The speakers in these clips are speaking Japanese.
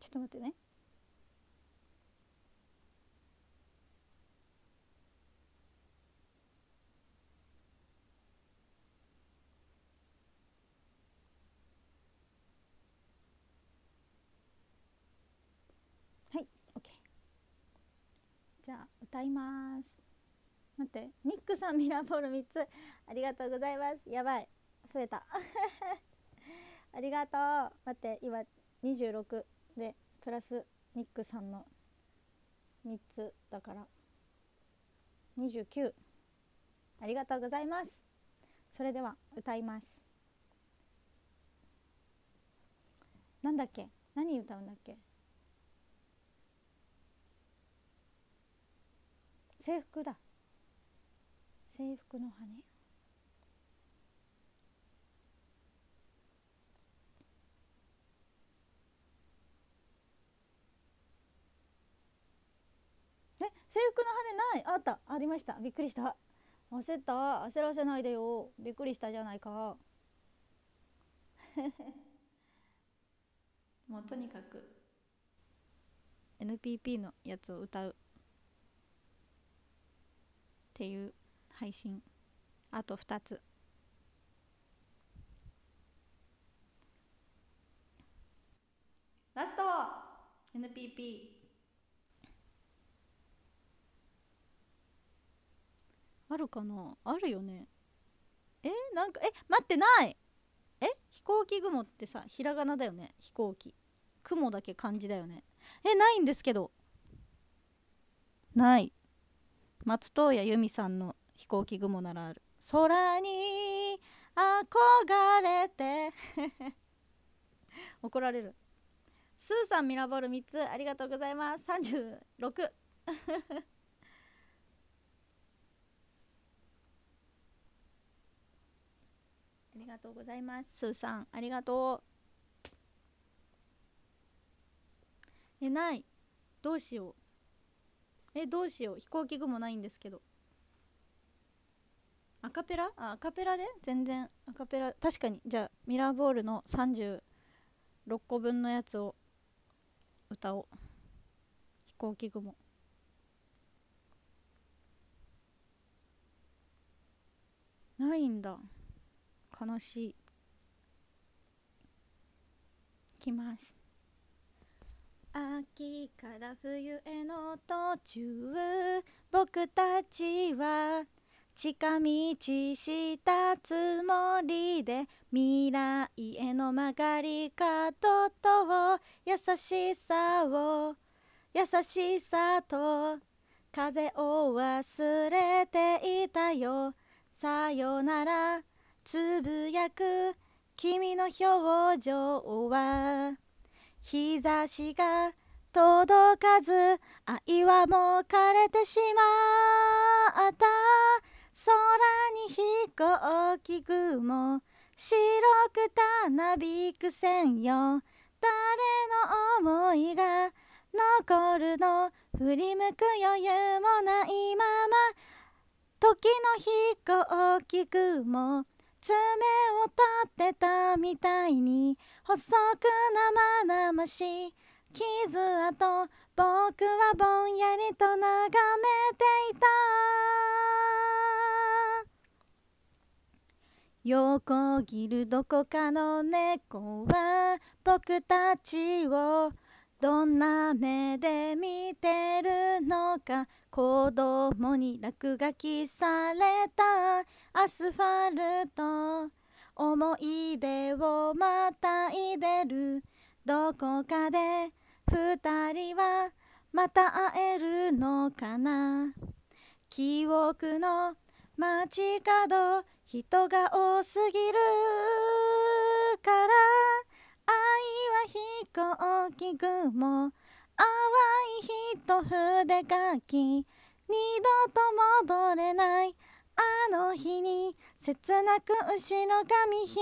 ちょっと待ってね。はい、オッケー。じゃあ歌います。待って、ニックさんミラーボール3つありがとうございます。やばい、増えたありがとう。待って、今26でプラスニックさんの3つだから29。ありがとうございます。それでは歌います。なんだっけ、何歌うんだっけ。制服だ、制服の羽。制服の羽ない。あった、ありました。びっくりした。焦った。焦らせないでよ。びっくりしたじゃないかもうとにかく NPP のやつを歌うっていう配信、あと2つ。ラスト NPP あるかな。あるよね。なんか待って、ない。飛行機雲ってさ、ひらがなだよね。飛行機、雲だけ漢字だよね。ないんですけど。ない。松任谷由実さんの飛行機雲ならある。空に憧れて怒られる。スーさんミラボール3つありがとうございます。36ありがとうございます。スーさんありがとう。ない。どうしよう。どうしよう。飛行機雲ないんですけど。アカペラ、アカペラで全然アカペラ。確かに。じゃあミラーボールの36個分のやつを歌おう。飛行機雲ないんだ。悲しい。いきます。秋から冬への途中、僕たちは近道したつもりで、未来への曲がり角と優しさと風を忘れていたよ。さよならつぶやく君の表情は、日差しが届かず愛はもう枯れてしまった。空に飛行機雲白くたなびく線よ。誰の思いが残るの。振り向く余裕もないまま、時の飛行機雲爪を立てたみたいに細く生々しい傷跡、僕はぼんやりと眺めていた。横切るどこかの猫は僕たちをどんな目で見てるのか。子供に落書きされたアスファルト、思い出をまたいでる。どこかで二人はまた会えるのかな。記憶の街角人が多すぎるから、愛は飛行機雲淡い一筆書き、二度と戻れないあの日に切なく後ろ髪引か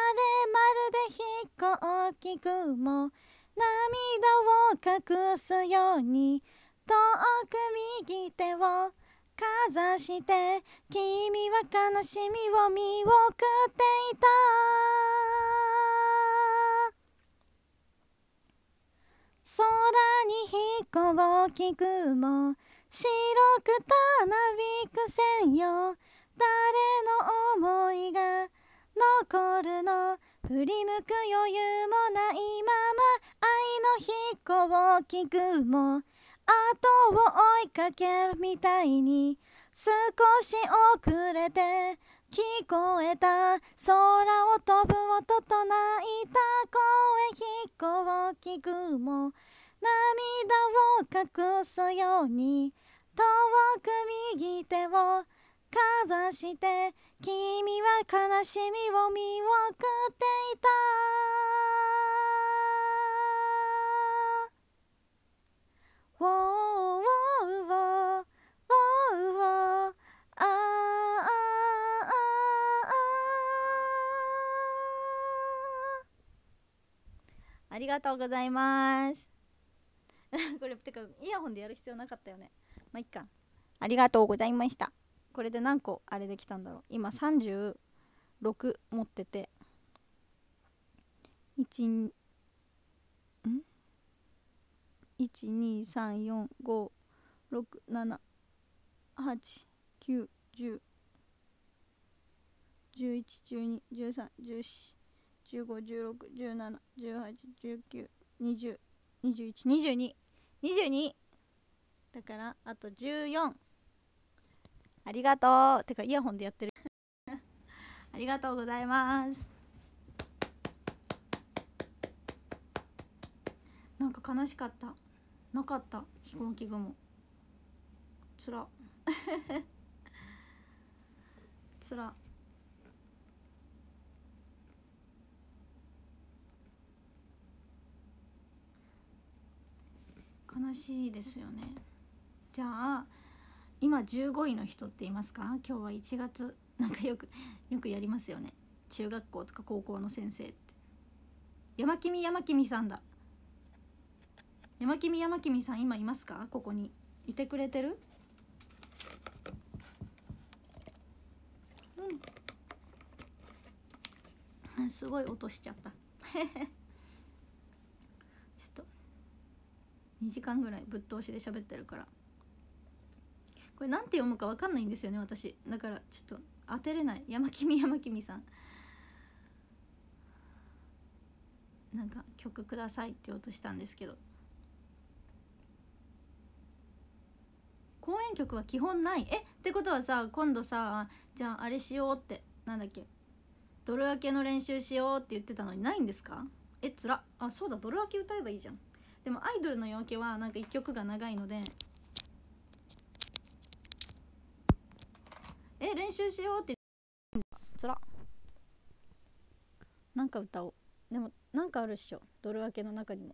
れ、まるで飛行機雲涙を隠すように遠く右手をかざして、君は悲しみを見送っていた。 に飛行機雲白くたなびく線よ、誰の思いが残るの、振り向く余裕もないまま愛の飛行機雲後を追いかけるみたいに少し遅れて聞こえた、空を飛ぶ音と鳴いた声、飛行機雲涙を隠すように遠く右手をかざして、君は悲しみを見送っていた。ウォーウォーウォーウォーウォーあありがとうございます。これてかイヤホンでやる必要なかったよね。まあいっか。ありがとうございました。これで何個あれできたんだろう。今36持ってて1 2 3 4 5 6 7 8 9 10 11 12 13 14 15 16 17 18 19 20 21 22 22だからあと14。ありがとう。てかイヤホンでやってるありがとうございます。なんか悲しかった。なかった飛行機雲。つらつら。悲しいですよね。じゃあ今15位の人っていますか？今日は1月なんかよくやりますよね。中学校とか高校の先生って山君さんだ。山君さん今いますか？ここにいてくれてる？うんすごい音しちゃったちょっと2時間ぐらいぶっ通しで喋ってるからこれなんて読むかわかんないんですよね私。だからちょっと当てれない。山君さんなんか曲くださいって言おうとしたんですけど、公演曲は基本ない。ってことはさ今度さじゃああれしようってなんだっけドル明けの練習しようって言ってたのにないんですか？つら。あそうだドル明け歌えばいいじゃん。でもアイドルの夜明けはなんか1曲が長いので練習しようってつら。なんか歌おう。でもなんかあるっしょドル明けの中にも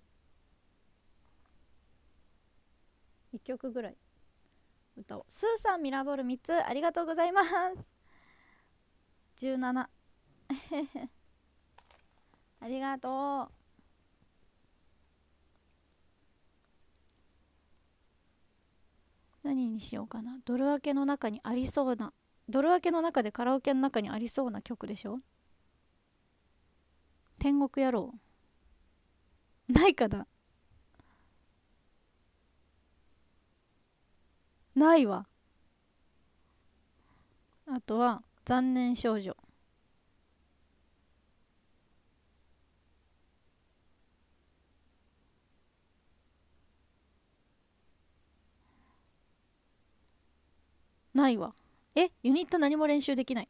1曲ぐらい歌おう。スーさんミラーボール3つありがとうございます17ありがとう。何にしようかな。ドル明けの中にありそうな、ドル明けの中でカラオケの中にありそうな曲でしょ。天国野郎ないかな。ないわ。あとは残念少女ないわ。ユニット何も練習できない。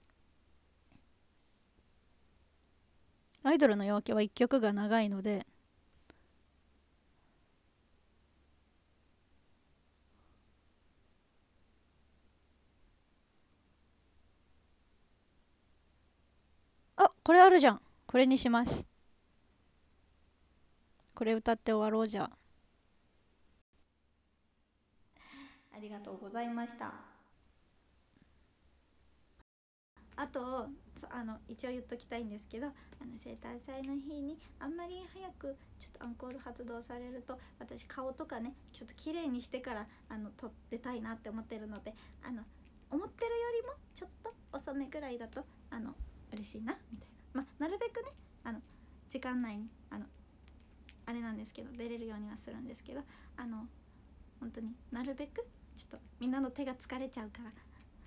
アイドルの夜明けは1曲が長いのでこれあるじゃん。これにします。これ歌って終わろう。じゃありがとうございました。あと一応言っときたいんですけど生誕祭の日にあんまり早くちょっとアンコール発動されると私顔とかねちょっと綺麗にしてから撮ってたいなって思ってるので思ってるよりもちょっと遅めぐらいだと嬉しいなみたいな。なるべくね時間内にあれなんですけど、出れるようにはするんですけど、本当になるべくちょっとみんなの手が疲れちゃうから、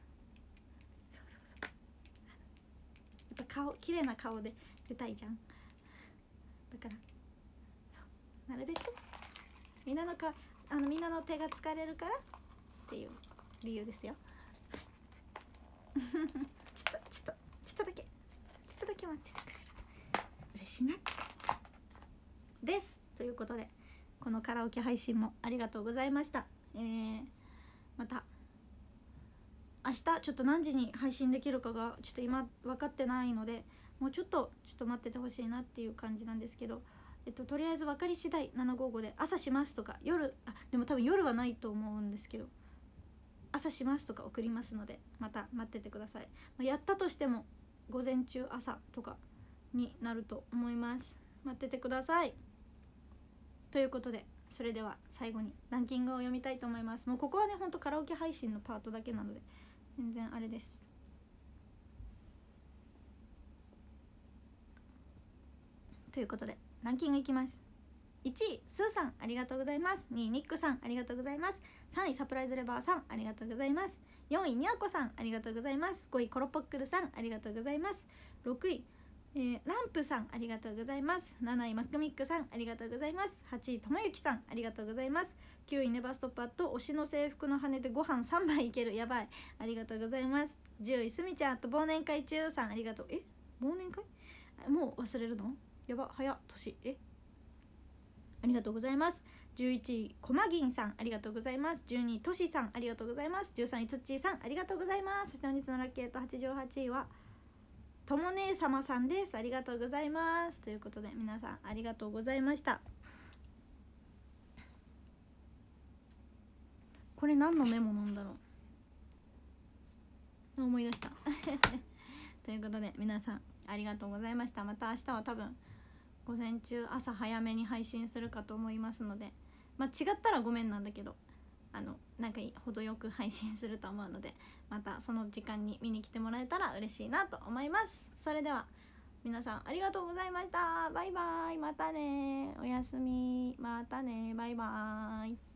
そうやっぱ綺麗な顔で出たいじゃん。だからそうなるべくみんなの手が疲れるからっていう理由ですよ。ちょっとだけ待っててくれると嬉しいなです。ということで、このカラオケ配信もありがとうございました。また明日ちょっと何時に配信できるかがちょっと今分かってないので、もうちょっと待っててほしいなっていう感じなんですけど、とりあえず分かり次第755で朝しますとか、でも多分夜はないと思うんですけど、朝しますとか送りますので、また待っててください。やったとしても午前中朝とかになると思います。待っててください。ということで、それでは最後にランキングを読みたいと思います。もうここはね、ほんとカラオケ配信のパートだけなので全然あれです。ということでランキングいきます。1位スーさん、ありがとうございます。2位ニックさん、ありがとうございます。3位サプライズレバーさん、ありがとうございます。4位にゃこさん、ありがとうございます。5位コロポックルさん、ありがとうございます。6位、ランプさん、ありがとうございます。7位マックミックさん、ありがとうございます。8位ともゆきさん、ありがとうございます。9位ネバストッパーと推しの制服の羽でご飯3杯いける、やばい、ありがとうございます。10位すみちゃんと忘年会中さん、ありがとう。忘年会もう忘れるのやば、早っ年。ありがとうございます。11位こまぎんさん、ありがとうございます。12位としさん、ありがとうございます。13位つっちーさん、ありがとうございます。そして本日のラッキー88位はとも姉様さんです。ありがとうございます。ということで皆さんありがとうございました。これ何のメモなんだろう、思い出したということで皆さんありがとうございました。また明日は多分午前中朝早めに配信するかと思いますので、違ったらごめんなんだけど、なんか程よく配信すると思うので、またその時間に見に来てもらえたら嬉しいなと思います。それでは皆さんありがとうございました。バイバイ、またね、おやすみ、またね、バイバイ。